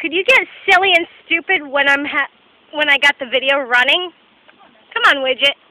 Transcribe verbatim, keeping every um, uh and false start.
could you get silly and stupid when I'm ha when I got the video running? Come on, widget.